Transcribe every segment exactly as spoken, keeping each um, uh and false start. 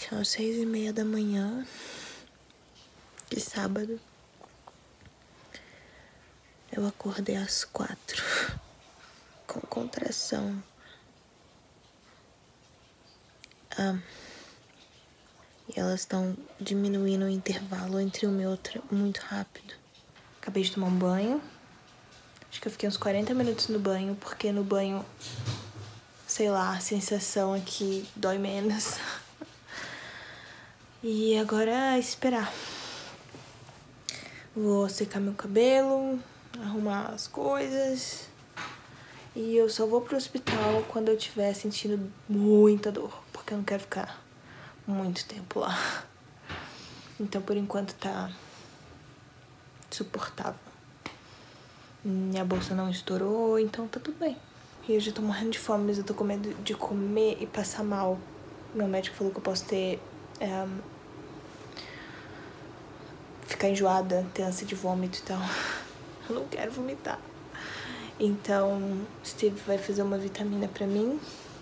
São seis e meia da manhã de sábado. Eu acordei às quatro com contração. Ah, e elas estão diminuindo o intervalo entre uma e outra muito rápido. Acabei de tomar um banho. Acho que eu fiquei uns quarenta minutos no banho, porque no banho, sei lá, a sensação aqui dói menos. E agora é esperar. Vou secar meu cabelo, arrumar as coisas. E eu só vou pro hospital quando eu estiver sentindo muita dor, porque eu não quero ficar muito tempo lá. Então, por enquanto, tá suportável. Minha bolsa não estourou, então tá tudo bem. E eu já tô morrendo de fome, mas eu tô com medo de comer e passar mal. Meu médico falou que eu posso ter... É, ficar enjoada, ter ânsia de vômito e tal. Eu não quero vomitar. Então, Steve vai fazer uma vitamina pra mim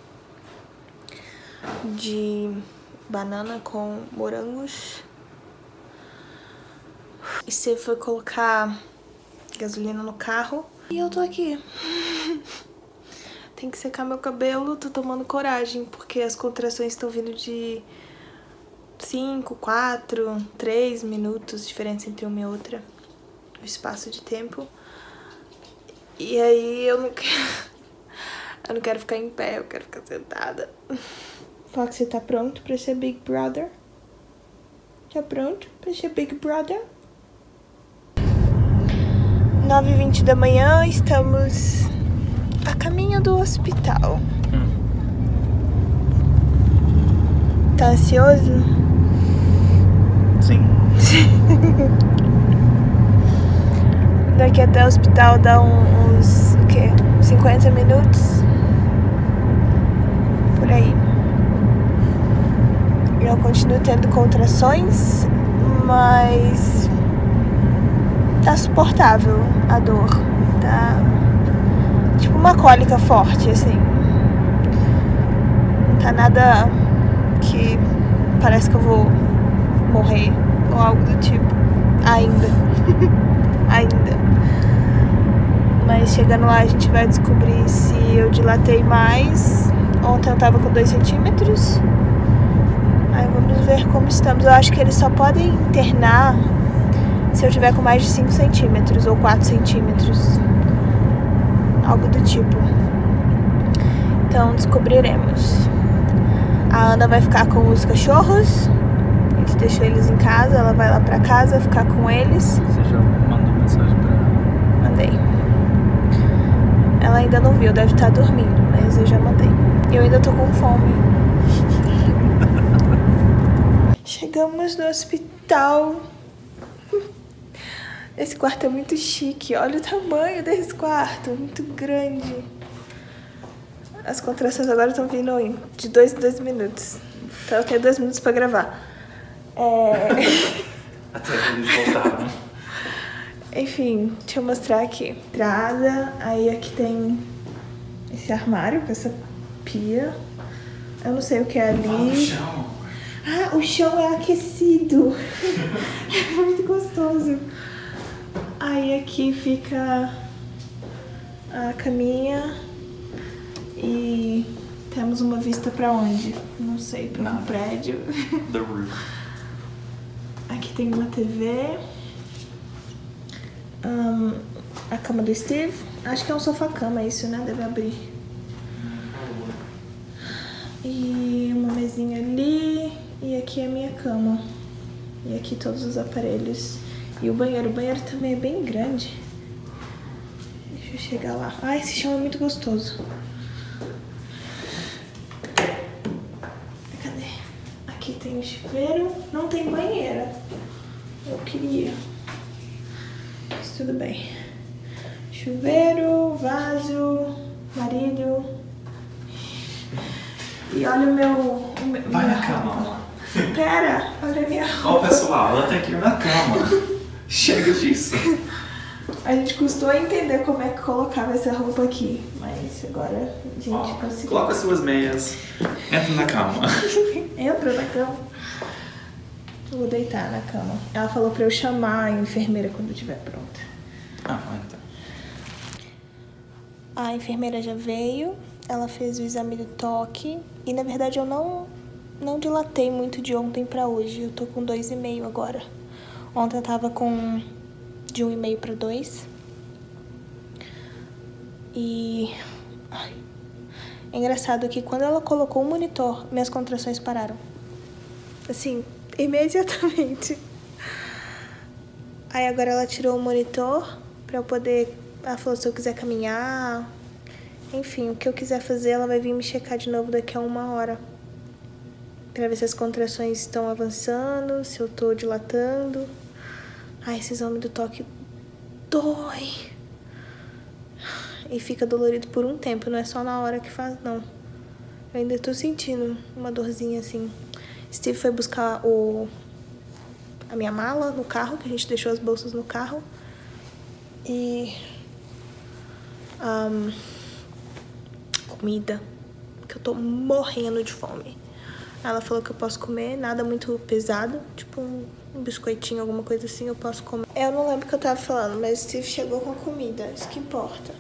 de banana com morangos. Steve foi colocar gasolina no carro e eu tô aqui. Tem que secar meu cabelo, tô tomando coragem, porque as contrações estão vindo de cinco, quatro, três minutos, diferença entre uma e outra, o espaço de tempo. E aí eu não quero, eu não quero ficar em pé, eu quero ficar sentada. Fala que você tá pronto pra ser Big Brother? Tá pronto pra ser Big Brother? nove e vinte da manhã, estamos a caminho do hospital. Hum. Tá ansioso? Sim. Daqui até o hospital dá uns, o quê? cinquenta minutos? Por aí. Eu continuo tendo contrações, mas tá suportável a dor. Tá tipo uma cólica forte, assim. Não tá nada que parece que eu vou morrer ou algo do tipo. Ainda. Ainda. Mas chegando lá a gente vai descobrir se eu dilatei mais. Ontem eu tava com dois centímetros. Aí vamos ver como estamos. Eu acho que eles só podem internar se eu tiver com mais de cinco centímetros ou quatro centímetros. Algo do tipo. Então descobriremos. A Ana vai ficar com os cachorros. A gente deixou eles em casa. Ela vai lá pra casa ficar com eles. Você já mandou mensagem pra ela? Mandei. Ela ainda não viu, deve estar dormindo, mas eu já mandei. Eu ainda tô com fome. Chegamos no hospital. Esse quarto é muito chique. Olha o tamanho desse quarto. Muito grande. As contrações agora estão vindo de dois em dois minutos. Então eu tenho dois minutos pra gravar. É... Até que eles voltaram. Enfim, deixa eu mostrar aqui. Entrada. Aí aqui tem esse armário com essa pia. Eu não sei o que é ali. Ah, o chão. Ah, o chão é aquecido. É muito gostoso. Aí aqui fica a caminha e temos uma vista pra onde? Não sei, pra um prédio. The roof. Aqui tem uma T V. Um, a cama do Steve. Acho que é um sofá-cama isso, né? Deve abrir. E uma mesinha ali. E aqui é a minha cama. E aqui todos os aparelhos. E o banheiro. O banheiro também é bem grande. Deixa eu chegar lá. Ah, esse chão é muito gostoso. Cadê? Aqui tem o chuveiro. Não tem banheira. Eu queria. Mas tudo bem. Chuveiro, vaso, varilho. E olha o meu... O meu Vai na cama. Pera, olha a minha roupa. Ó, pessoal, ela tem que ir na cama. Chega disso. A gente custou entender como é que colocava essa roupa aqui. Mas agora a gente Ó, conseguiu. coloca suas meias. Entra na cama. Entra na cama. Eu vou deitar na cama. Ela falou pra eu chamar a enfermeira quando eu estiver pronta. Ah, então. A enfermeira já veio, ela fez o exame do toque e na verdade eu não, não dilatei muito de ontem pra hoje. Eu tô com dois e meio agora. Ontem eu tava com de um e meio pra dois. E ai, é engraçado que quando ela colocou o monitor, minhas contrações pararam. Assim, imediatamente. Aí agora ela tirou o monitor pra eu poder... Ela falou se eu quiser caminhar... Enfim, o que eu quiser fazer, ela vai vir me checar de novo daqui a uma hora. Pra ver se as contrações estão avançando, se eu tô dilatando. Ai, esse exame do toque dói. E fica dolorido por um tempo, não é só na hora que faz, não. Eu ainda tô sentindo uma dorzinha assim. Steve foi buscar o... a minha mala no carro, que a gente deixou as bolsas no carro. E... Um, comida, que eu tô morrendo de fome. Ela falou que eu posso comer nada muito pesado, tipo um, um biscoitinho, alguma coisa assim, eu posso comer. Eu não lembro o que eu tava falando, mas Steve chegou com a comida, isso que importa.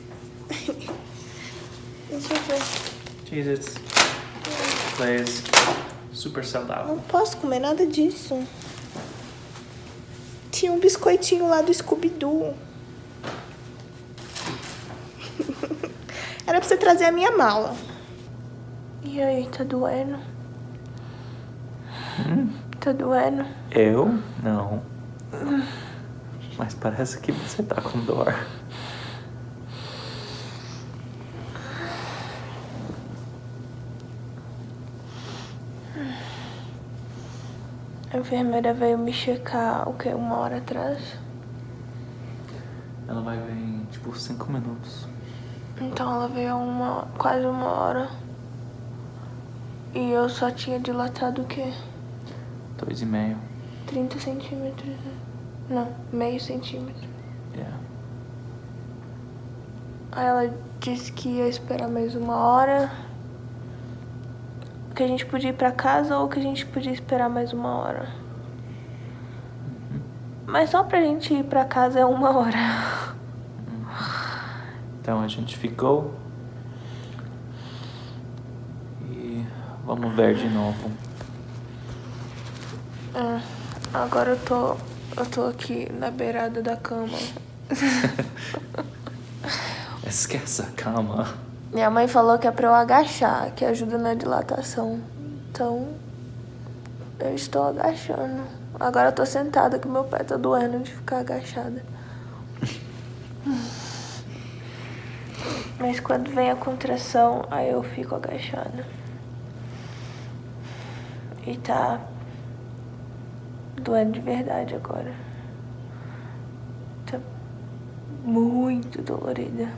Deixa eu ver. Jesus. Plays. Super saudável. Não posso comer nada disso. Tinha um biscoitinho lá do Scooby-Doo. Era pra você trazer a minha mala. E aí, tá doendo? Hum? Tá doendo? Eu? Não. Mas parece que você tá com dor. A enfermeira veio me checar, o que, uma hora atrás? Ela vai vir em, tipo, cinco minutos. Então ela veio uma, quase uma hora. E eu só tinha dilatado o quê? Dois e meio. trinta centímetros. Não, meio centímetro. Yeah. Aí ela disse que ia esperar mais uma hora. Que a gente podia ir pra casa ou que a gente podia esperar mais uma hora. Uhum. Mas só pra gente ir pra casa é uma hora. Então a gente ficou e vamos ver de novo. É, agora eu tô, eu tô aqui na beirada da cama. Esquece a cama. Minha mãe falou que é pra eu agachar, que ajuda na dilatação. Então, eu estou agachando. Agora eu tô sentada que meu pé tá doendo de ficar agachada. Mas quando vem a contração, aí eu fico agachada. E tá doendo de verdade agora. Tá muito dolorida.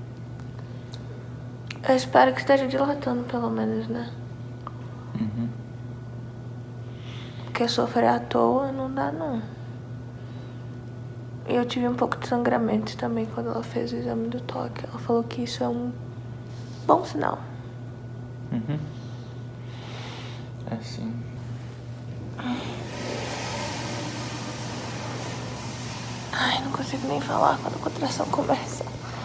Eu espero que esteja dilatando, pelo menos, né? Uhum. Porque sofrer à toa não dá, não. E eu tive um pouco de sangramento também quando ela fez o exame do toque. Ela falou que isso é um bom sinal. Uhum. É sim. Ai, não consigo nem falar quando a contração começa.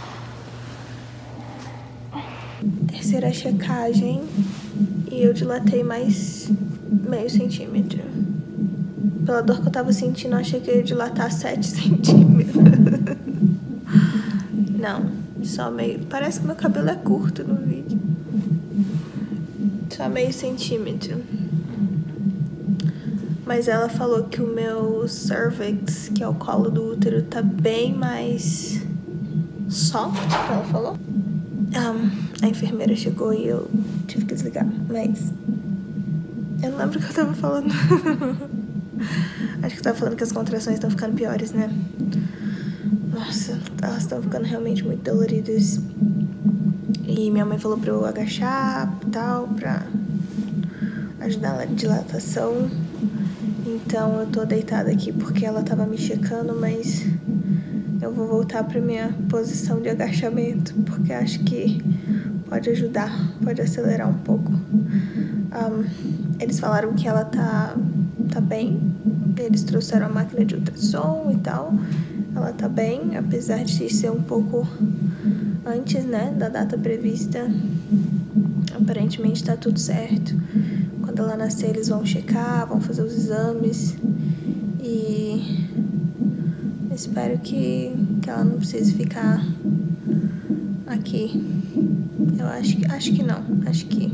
Terceira checagem. E eu dilatei mais meio centímetro. Pela dor que eu tava sentindo, eu achei que eu ia dilatar sete centímetros. Não, só meio... Parece que meu cabelo é curto no vídeo. Só meio centímetro. Mas ela falou que o meu cervix, que é o colo do útero, tá bem mais soft, que ela falou. Um, a enfermeira chegou e eu tive que desligar, mas... Eu não lembro o que eu tava falando. Acho que eu tava falando que as contrações estão ficando piores, né? Nossa, elas estão ficando realmente muito doloridas. E minha mãe falou pra eu agachar e tal, pra ajudar na dilatação. Então eu tô deitada aqui porque ela tava me checando, mas eu vou voltar pra minha posição de agachamento, porque acho que pode ajudar, pode acelerar um pouco. Um, eles falaram que ela tá tá bem. Eles trouxeram a máquina de ultrassom e tal. Ela tá bem, apesar de ser um pouco antes, né, da data prevista. Aparentemente tá tudo certo. Quando ela nascer, eles vão checar, vão fazer os exames. E espero que, que ela não precise ficar aqui. Eu acho, acho que não. Acho que,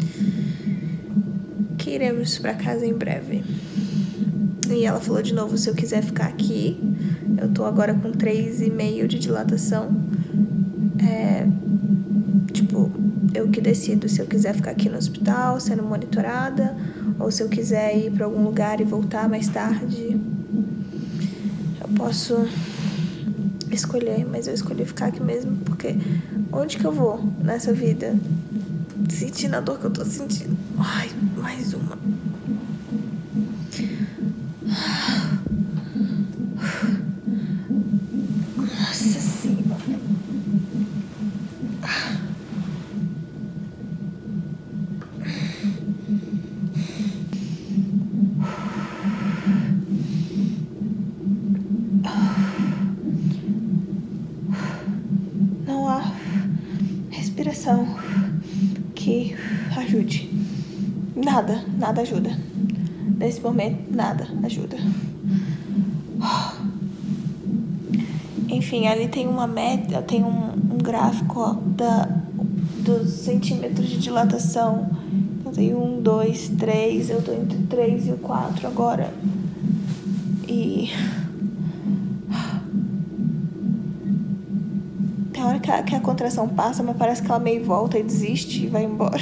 que iremos pra casa em breve. E ela falou de novo se eu quiser ficar aqui. Eu tô agora com três e meio de dilatação. É, tipo, eu que decido se eu quiser ficar aqui no hospital, sendo monitorada, ou se eu quiser ir pra algum lugar e voltar mais tarde. Eu posso escolher, mas eu escolhi ficar aqui mesmo, porque onde que eu vou nessa vida? Sentindo a dor que eu tô sentindo. Ai, mais uma. Nossa Senhora. Não há respiração que ajude. Nada, nada ajuda. Nesse momento, nada ajuda. Enfim, ali tem uma média, tem um, um gráfico, ó, da, dos centímetros de dilatação. Eu tenho um, dois, três, eu tô entre três e o quatro agora. E tem hora que a, que a contração passa, mas parece que ela meio volta e desiste e vai embora.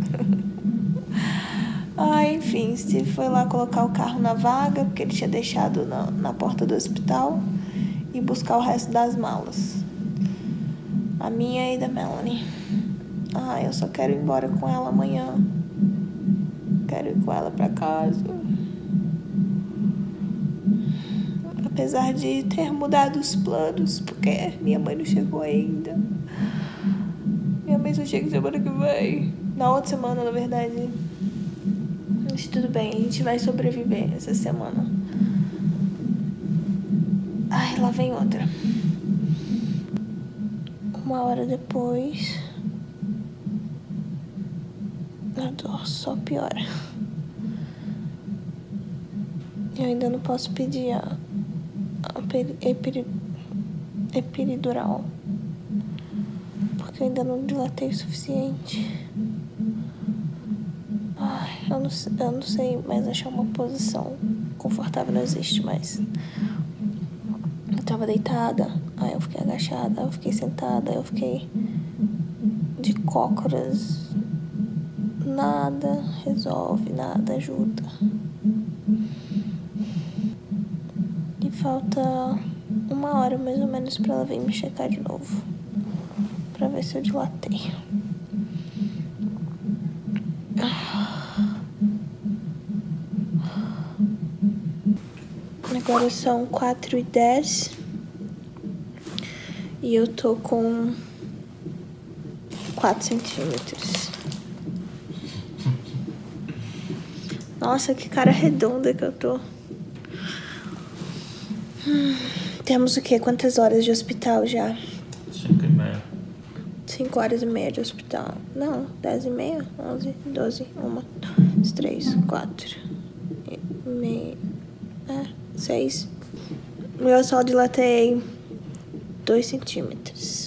Ah, enfim, Steve foi lá colocar o carro na vaga, porque ele tinha deixado na, na porta do hospital, e buscar o resto das malas. A minha e da Melanie. Ah, eu só quero ir embora com ela amanhã. Quero ir com ela pra casa. Apesar de ter mudado os planos, porque minha mãe não chegou ainda. Minha mãe só chega semana que vem. Na outra semana, na verdade. Mas tudo bem, a gente vai sobreviver essa semana. Ai, lá vem outra. Uma hora depois, a dor só piora. Eu ainda não posso pedir a, a peri, epiri, epiridural, porque eu ainda não dilatei o suficiente. Ai, eu não, eu não sei mais achar uma posição confortável, não existe mais. Eu tava deitada, aí eu fiquei agachada, aí eu fiquei sentada, aí eu fiquei de cócoras. Nada resolve, nada ajuda. E falta uma hora mais ou menos pra ela vir me checar de novo, pra ver se eu dilatei. Agora são quatro e dez e eu tô com quatro centímetros. Nossa, que cara redonda que eu tô. Hum, temos o quê? Quantas horas de hospital já? Cinco e meia. Cinco horas e meia de hospital. Não, dez e meia, onze, doze, uma, dois, três, quatro e meia. É, seis. Eu só dilatei dois centímetros.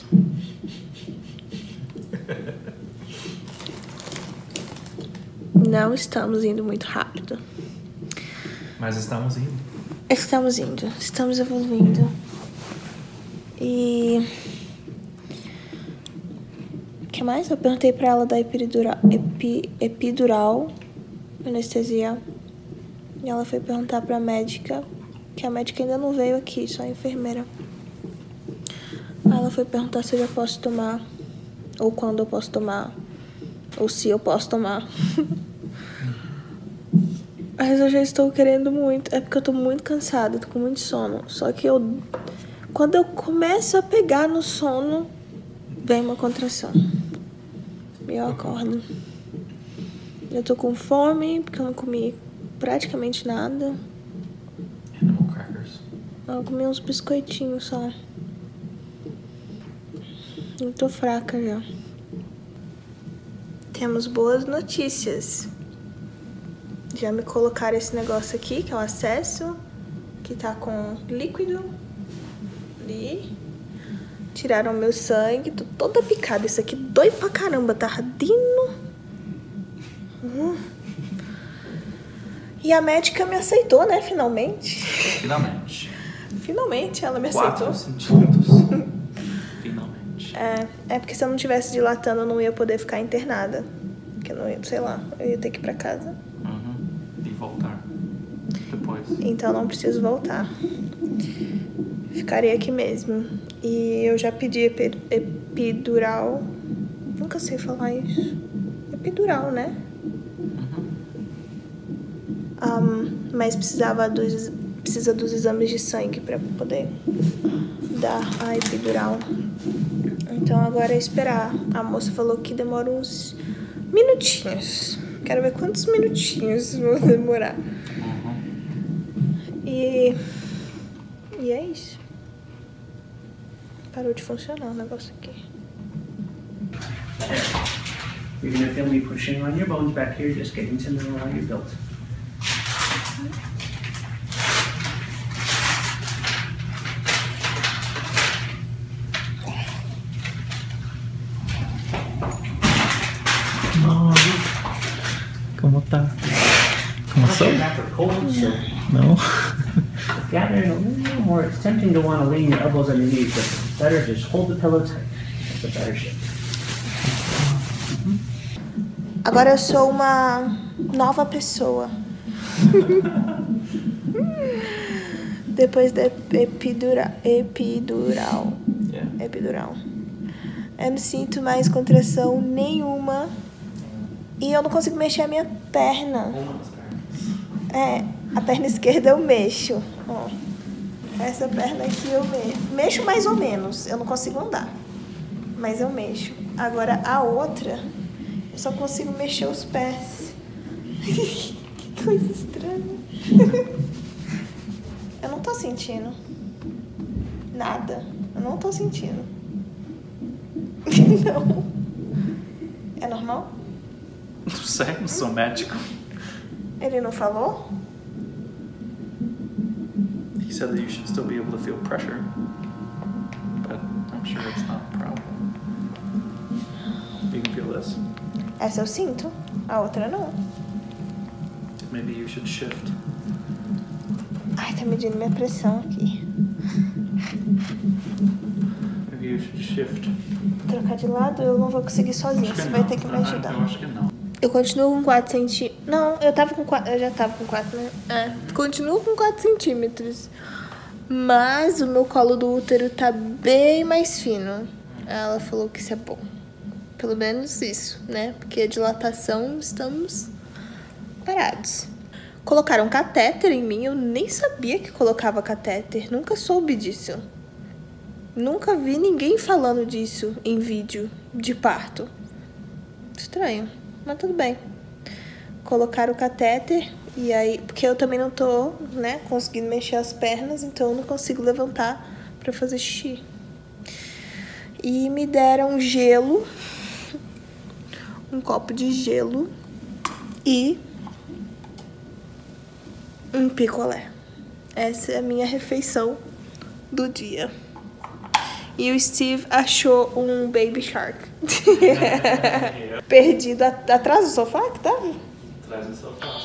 Não estamos indo muito rápido. Mas estamos indo. Estamos indo, estamos evoluindo. E o que mais? Eu perguntei pra ela da epidural, epi, epidural, anestesia. E ela foi perguntar pra médica, que a médica ainda não veio aqui, só a enfermeira. Aí ela foi perguntar se eu já posso tomar, ou quando eu posso tomar, ou se eu posso tomar. Mas eu já estou querendo muito, é porque eu tô muito cansada, tô com muito sono. Só que eu, quando eu começo a pegar no sono, vem uma contração. E eu acordo. Eu tô com fome, porque eu não comi praticamente nada. Animal crackers. Eu comi uns biscoitinhos só. Eu tô fraca já. Temos boas notícias. Já me colocaram esse negócio aqui, que é o acesso, que tá com líquido. Ali. Tiraram meu sangue, tô toda picada. Isso aqui dói pra caramba, tá ardendo. Hum. E a médica me aceitou, né, finalmente. Finalmente. Finalmente ela me Quatro aceitou. centímetros. Finalmente. É, é porque se eu não tivesse dilatando, eu não ia poder ficar internada. Porque eu não ia, sei lá, eu ia ter que ir pra casa. Uhum. E voltar. Depois. Então não preciso voltar. Ficarei aqui mesmo. E eu já pedi epi epidural. Nunca sei falar isso. Epidural, né? Um, mas precisava dos, precisa dos exames de sangue pra poder dar a epidural. Então agora é esperar. A moça falou que demora uns minutinhos. Quero ver quantos minutinhos vão demorar. E, e é isso. Parou de funcionar o negócio aqui. You're going to feel me pushing on your bones back here, just getting to know how you're built. Como tá? Começou? After cold, so Não? gather in a little more. It's tempting to want to lean your elbows underneath, but it's better just hold the pillow tight. That's a better shape. Agora eu sou uma nova pessoa. Depois da epidural. Epidural. Yeah. Epidural. Eu não sinto mais contração nenhuma. E eu não consigo mexer a minha perna. É, a perna esquerda eu mexo. Ó, essa perna aqui eu mexo. Mexo mais ou menos. Eu não consigo andar. Mas eu mexo. Agora a outra, eu só consigo mexer os pés. Que coisa estranha. Eu não tô sentindo nada. Eu não tô sentindo. Não. É normal? Não sei, não sou médico. Ele não falou? He said that you should still be able to feel pressure. But I'm sure it's not a problem. You can feel this. Essa eu sinto. A outra não. Maybe you should shift. Ai, tá medindo minha pressão aqui. Maybe you should shift. Trocar de lado eu não vou conseguir sozinha. Você vai ter que me ajudar. Eu acho que não. Eu continuo com quatro centímetros. Não, eu tava com quatro. Eu já tava com quatro, né? É. Continuo com quatro centímetros. Mas o meu colo do útero tá bem mais fino. Ela falou que isso é bom. Pelo menos isso, né? Porque a dilatação estamos parados. Colocaram um catéter em mim. Eu nem sabia que colocava catéter. Nunca soube disso. Nunca vi ninguém falando disso em vídeo de parto. Estranho, mas tudo bem. Colocaram o catéter e aí... Porque eu também não tô, né, conseguindo mexer as pernas, então eu não consigo levantar pra fazer xixi. E me deram gelo. Um copo de gelo. E... um picolé. Essa é a minha refeição do dia. E o Steve achou um Baby Shark. Perdido at atrás do sofá, que tava? Atrás do sofá.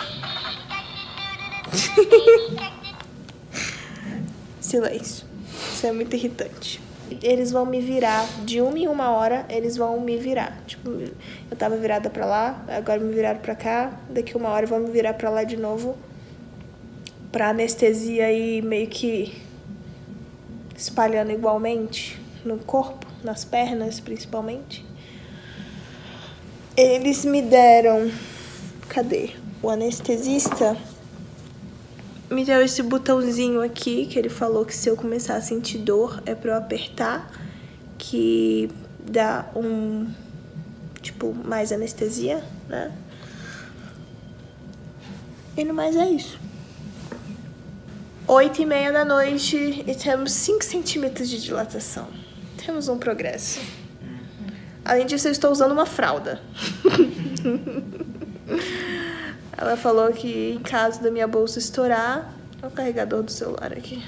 Silêncio. Isso é muito irritante. Eles vão me virar. De uma em uma hora, eles vão me virar. Tipo, eu tava virada pra lá, agora me viraram pra cá. Daqui uma hora vão me virar pra lá de novo. Pra anestesia ir meio que espalhando igualmente no corpo, nas pernas principalmente. Eles me deram... Cadê? O anestesista me deu esse botãozinho aqui, que ele falou que se eu começar a sentir dor é pra eu apertar, que dá um... tipo, mais anestesia, né? E no mais é isso. Oito e meia da noite e temos cinco centímetros de dilatação. Temos um progresso. Além disso, eu estou usando uma fralda. Ela falou que em caso da minha bolsa estourar... Olha o carregador do celular aqui.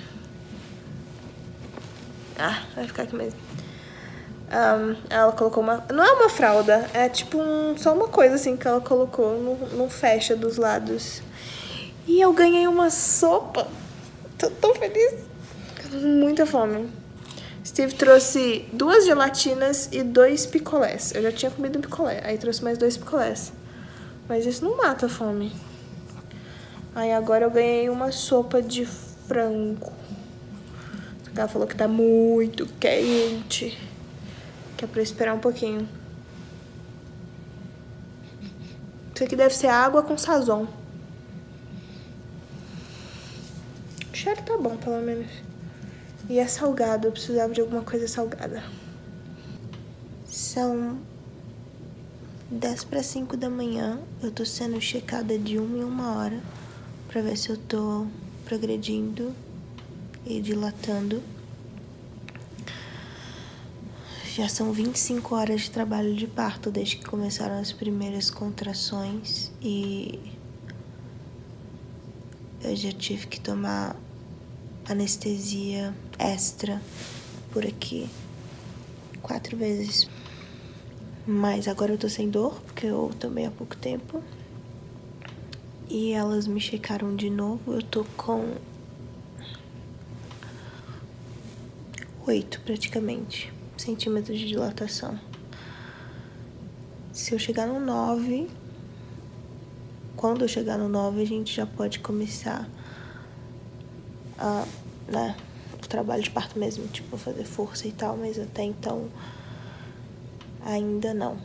Ah, vai ficar aqui mesmo. Um, ela colocou uma... Não é uma fralda, é tipo um, só uma coisa assim que ela colocou. Não, não fecha dos lados. E eu ganhei uma sopa. Tô tão feliz. Com muita fome. Steve trouxe duas gelatinas e dois picolés. Eu já tinha comido um picolé. Aí trouxe mais dois picolés. Mas isso não mata a fome. Aí agora eu ganhei uma sopa de frango. Ela falou que tá muito quente. Que é pra esperar um pouquinho. Isso aqui deve ser água com sazon. O cheiro tá bom, pelo menos. E é salgado, eu precisava de alguma coisa salgada. São dez para cinco da manhã. Eu tô sendo checada de uma em uma hora pra ver se eu tô progredindo e dilatando. Já são vinte e cinco horas de trabalho de parto desde que começaram as primeiras contrações e eu já tive que tomar anestesia extra por aqui quatro vezes. Mas agora eu tô sem dor, porque eu tomei há pouco tempo. E elas me checaram de novo. Eu tô com oito praticamente centímetros de dilatação. Se eu chegar no nove, quando eu chegar no nove, a gente já pode começar a, né, o trabalho de parto mesmo, tipo, fazer força e tal, mas até então ainda não.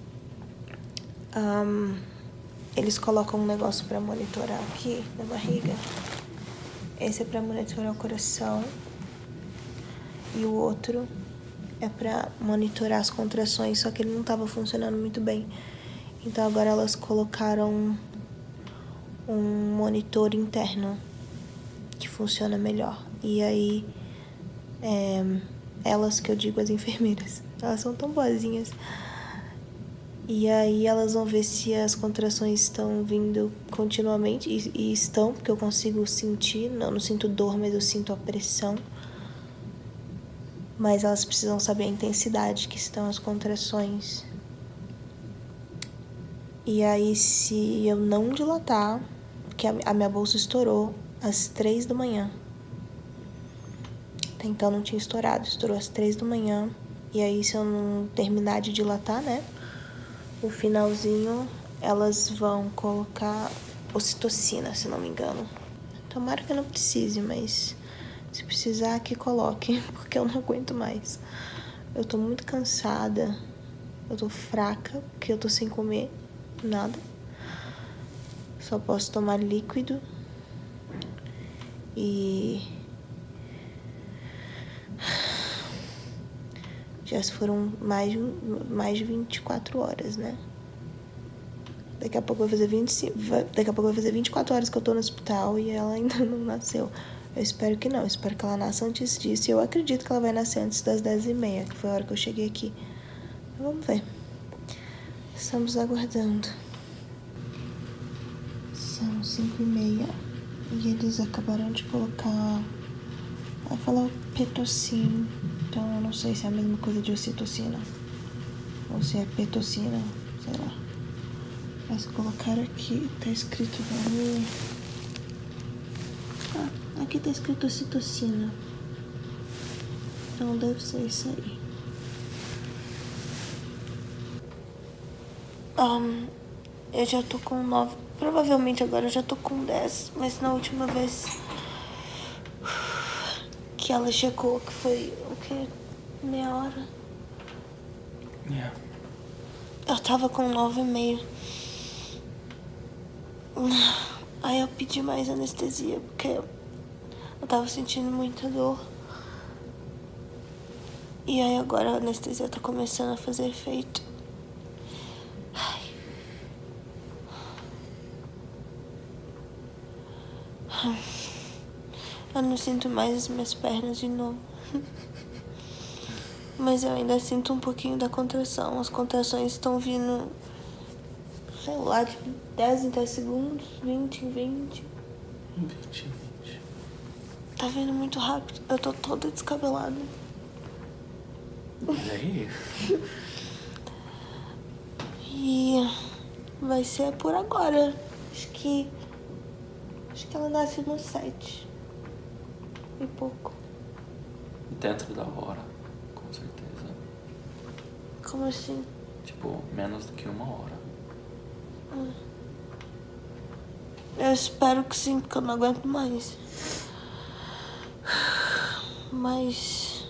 Um, eles colocam um negócio pra monitorar aqui na barriga. Esse é pra monitorar o coração e o outro é pra monitorar as contrações, só que ele não tava funcionando muito bem. Então agora elas colocaram um monitor interno que funciona melhor. E aí, é, elas que eu digo, as enfermeiras, elas são tão boazinhas. E aí elas vão ver se as contrações estão vindo continuamente. E, e estão, porque eu consigo sentir. Não, não sinto dor, mas eu sinto a pressão. Mas elas precisam saber a intensidade que estão as contrações. E aí, se eu não dilatar, porque a minha bolsa estourou às três da manhã. Até então não tinha estourado, estourou às três da manhã. E aí, se eu não terminar de dilatar, né, o finalzinho, elas vão colocar ocitocina, se não me engano. Tomara que eu não precise, mas se precisar, que coloque, porque eu não aguento mais. Eu tô muito cansada, eu tô fraca, porque eu tô sem comer nada. Só posso tomar líquido. E já foram mais de, mais de vinte e quatro horas, né? Daqui a pouco vai fazer vinte e cinco, daqui a pouco vai fazer vinte e quatro horas que eu tô no hospital e ela ainda não nasceu. Eu espero que não, eu espero que ela nasça antes disso. E eu acredito que ela vai nascer antes das dez e meia, que foi a hora que eu cheguei aqui. Então, vamos ver. Estamos aguardando. São cinco e meia. E eles acabaram de colocar... Ela falou pitocin. Então eu não sei se é a mesma coisa de ocitocina. Ou se é pitocina, sei lá. Mas colocaram aqui, tá escrito ali... Ah, aqui tá escrito ocitocina. Então deve ser isso aí. Um, eu já tô com nove. Provavelmente agora eu já tô com dez. Mas na última vez que ela checou, que foi o que? Meia hora? Yeah. Eu tava com nove e meio. Aí eu pedi mais anestesia, porque eu tava sentindo muita dor. E aí agora a anestesia tá começando a fazer efeito. Ai. Eu não sinto mais as minhas pernas de novo. Mas eu ainda sinto um pouquinho da contração. As contrações estão vindo, sei lá, tipo dez em dez segundos, vinte em vinte. vinte, vinte. Tá vindo muito rápido. Eu tô toda descabelada. E aí? E vai ser por agora. Acho que. Acho que ela nasce no sete. E pouco. Dentro da hora, com certeza. Como assim? Tipo, menos do que uma hora. Hum. Eu espero que sim, porque eu não aguento mais. Mas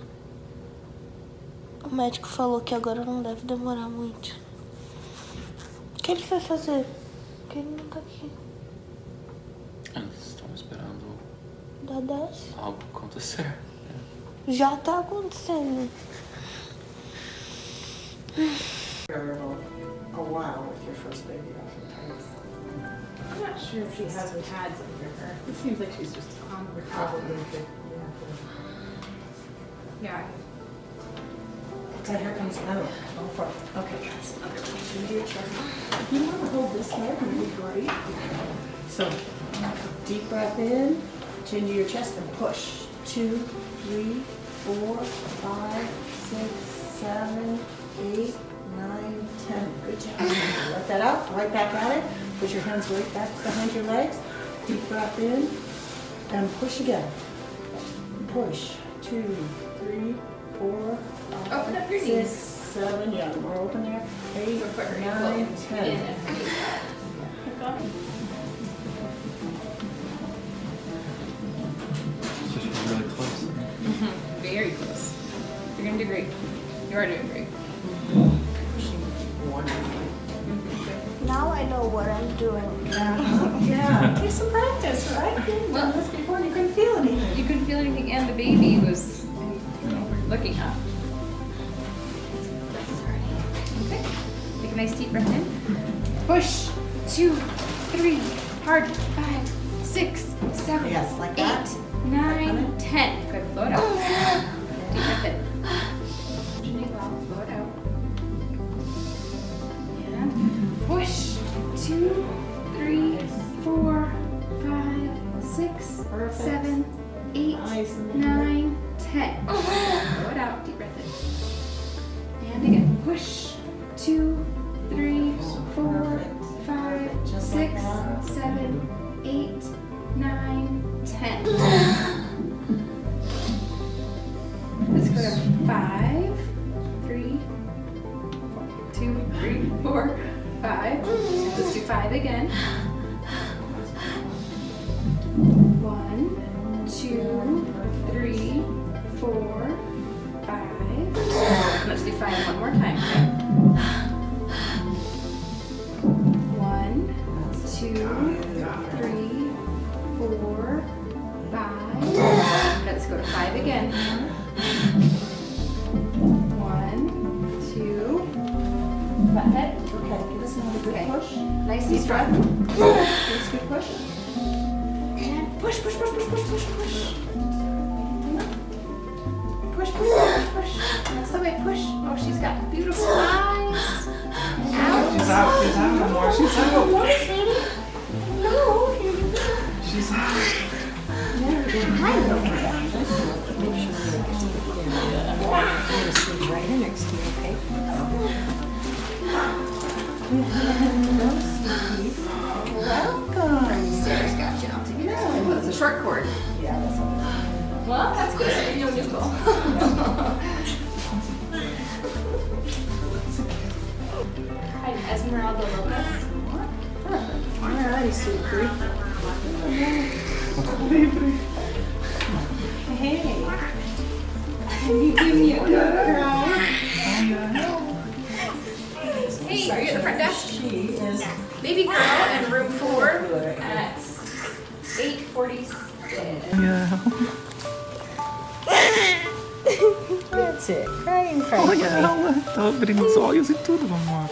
o médico falou que agora não deve demorar muito. O que ele vai fazer? Porque ele não tá aqui. Eles estão esperando Dá dez? algo acontecer. Já tá acontecendo. A while with your first baby, oftentimes. I'm not sure if she hasn't had some for her. It seems like she's just on recovery. Probably could, yeah. Yeah. Okay, here comes another one. Go for it. Okay, guys. Into your chest. If you want to hold this leg, it would be great. So, deep breath in, chin to your chest, and push. Two, three, four, five, six, seven, eight, nine, ten. Good job. Let that out. Right back at it. Put your hands right back behind your legs. Deep breath in, and push again. Push. Two, three, four, five, Open up your six, knees. seven. Yeah, more open there. Eight, So put her nine, ankle ten. in and release that. It's just really close. Very close. You're gonna do great. You are doing great. Now I know what I'm doing. Yeah, take some practice, right? You've done this before and you couldn't feel anything. You couldn't feel anything, and the baby was, you know, looking up. Okay. Take a nice deep breath in. Push. Two, three, hard. Five, six, seven, Yes, like that. eight, nine, ten. Good. Blow it out. Deep breath in. Breathing well. Blow it out. And push. Two, three, four, five, six, Perfect. seven, eight, Nice. nine, ten. Blow it out. Deep breath in. And again. Push. Two, three, four, Perfect. five, Just like six, that. seven, eight, nine, ten. Let's go to five, three, two, three, four, five. Let's do five again. One, two, three, four, five. Let's do five one more time. Okay? One, two, three, four, five. Let's go to five again. One, two. Butt head. Okay, give us another good Okay. push. Nice and strong. Give us a good push. And push, push, push, push, push, push, push. Push, push, push, push. That's the way. Push. Oh, she's got beautiful eyes. Out. She's out, she's out, Amor, she's out. What, sweetie? No. She's out. Right here next to you, okay? Welcome. Sarah's got you. I'll take it. Oh, it's a short cord. Yeah, that's all. Well, that's good. So you'll nickel. Hi, Esmeralda Lopez. Alrighty, sweet creep. Hey. You give me a good girl. Hey, are you at the front desk? She is Baby girl in room four at eight forty-six. Yeah. That's it. Crying, crying. Olha ela, tá abrindo os olhos e tudo, amor.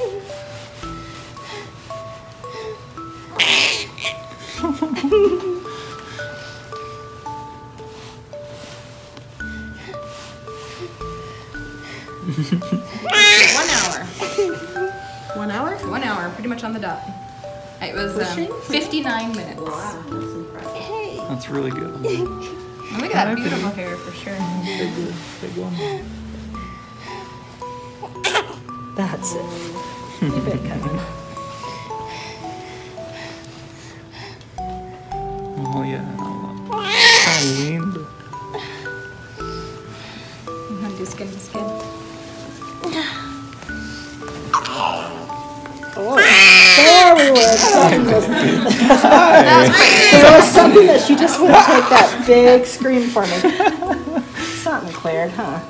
hour, pretty much on the dot. It was Pushing? um, fifty-nine minutes. Wow, that's impressive. That's really good. And look at that beautiful hair for sure. Big, big one. That's it. Keep it coming. Oh, yeah. Tá lindo. Just skin to skin. Oh, there we were. Something was, there was something that she just wouldn't take that big scream for me. Something cleared, huh?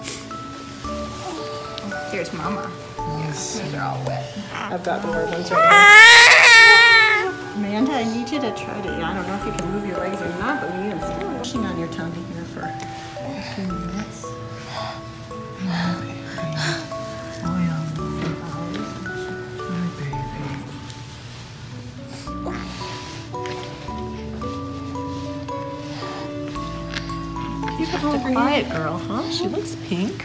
Here's Mama. Yes. They're all wet. I've got the ribbons right now. Amanda, I need you to try to, I don't know if you can move your legs or not, but we need them still pushing on your tummy here for a few minutes. You have to quiet girl, huh? She looks pink.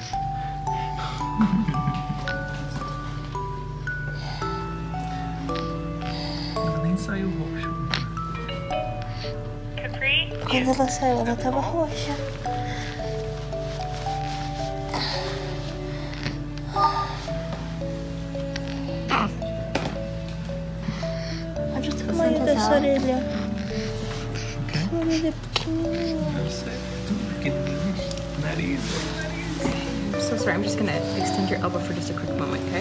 Nem saiu roxo. Quando ela saiu, ela tava roxa. Olha o tamanho dessa orelha. Essa orelha pequenininha. Deve ser pequenininho. Nariz. I'm so sorry. I'm just gonna extend your elbow for just a quick moment, okay?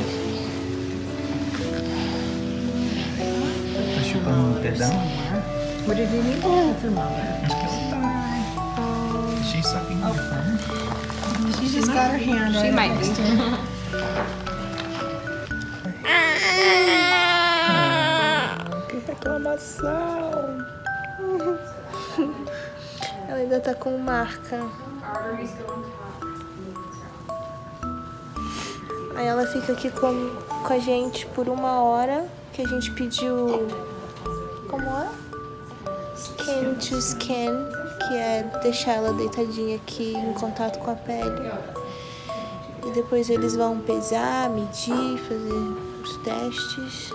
Tá chupando um dedão? What did you need? Oh, that's a mama. Acho que ela tá. She's sucking your thumb. She just got her hand She right might next be. to her. Que reclamação. Ela ainda tá com marca. Aí ela fica aqui com, com a gente por uma hora, que a gente pediu, como é? Skin to skin, que é deixar ela deitadinha aqui em contato com a pele. E depois eles vão pesar, medir, fazer os testes.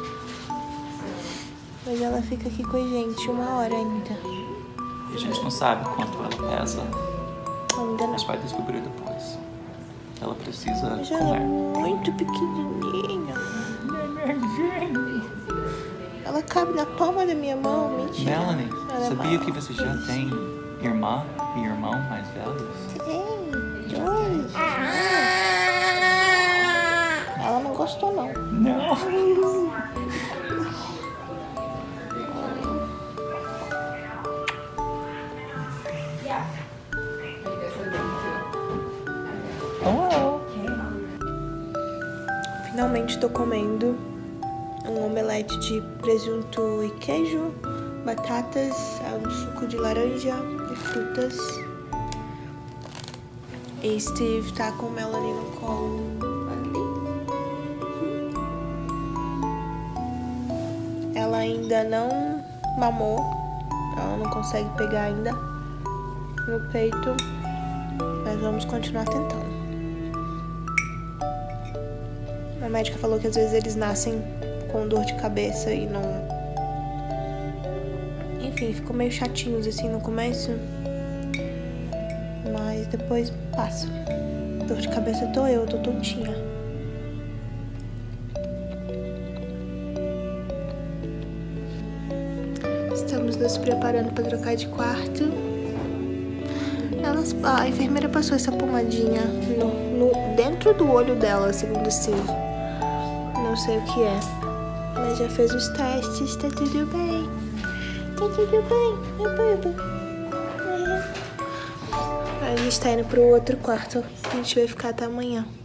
Mas ela fica aqui com a gente uma hora ainda. E a gente não sabe quanto ela pesa, Ainda mas não. vai descobrir depois. Ela precisa Mas ela é comer. muito pequenininha. Ela cabe na palma da minha mão, mentira. Melanie, Ela é sabia maior. que você já tem irmã e irmão mais velhos? Tem, dois. Ela não gostou, não. Não. Finalmente tô comendo um omelete de presunto e queijo, batatas, um suco de laranja e frutas. E Steve tá com Melanie no colo ali. Ela ainda não mamou, ela não consegue pegar ainda no peito, mas vamos continuar tentando. A médica falou que às vezes eles nascem com dor de cabeça e não... Enfim, ficou meio chatinhos assim no começo. Mas depois passa. Dor de cabeça tô eu, tô tontinha. Estamos nos preparando para trocar de quarto. Elas, a enfermeira passou essa pomadinha no, no, dentro do olho dela, segundo o Steve. Não sei o que é, mas já fez os testes, tá tudo bem. Tá tudo bem. Eba, eba. A gente tá indo pro outro quarto, a gente vai ficar até amanhã.